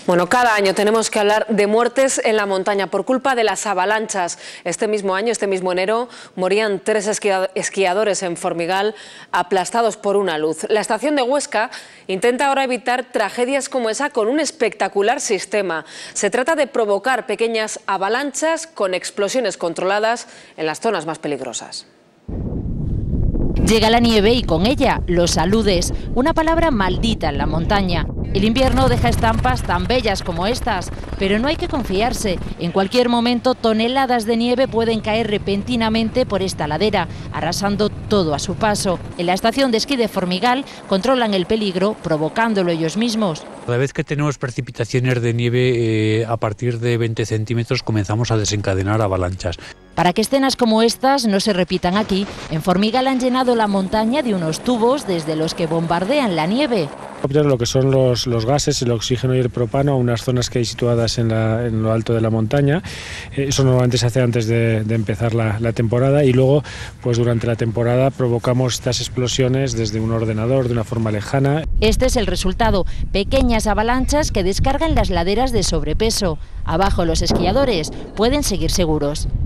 Bueno, cada año tenemos que hablar de muertes en la montaña por culpa de las avalanchas. Este mismo año, este mismo enero, morían 3 esquiadores en Formigal aplastados por una luz. La estación de Huesca intenta ahora evitar tragedias como esa con un espectacular sistema. Se trata de provocar pequeñas avalanchas con explosiones controladas en las zonas más peligrosas. Llega la nieve y con ella los aludes, una palabra maldita en la montaña. El invierno deja estampas tan bellas como estas, pero no hay que confiarse. En cualquier momento toneladas de nieve pueden caer repentinamente por esta ladera, arrasando todo a su paso. En la estación de esquí de Formigal controlan el peligro, provocándolo ellos mismos. Cada vez que tenemos precipitaciones de nieve a partir de 20 centímetros comenzamos a desencadenar avalanchas. Para que escenas como estas no se repitan aquí, en Formigal han llenado la montaña de unos tubos desde los que bombardean la nieve. Lo que son los gases, el oxígeno y el propano a unas zonas que hay situadas en lo alto de la montaña. Eso normalmente se hace antes de empezar la temporada y luego pues durante la temporada provocamos estas explosiones desde un ordenador de una forma lejana. Este es el resultado, pequeñas avalanchas que descargan las laderas de sobrepeso. Abajo los esquiadores pueden seguir seguros.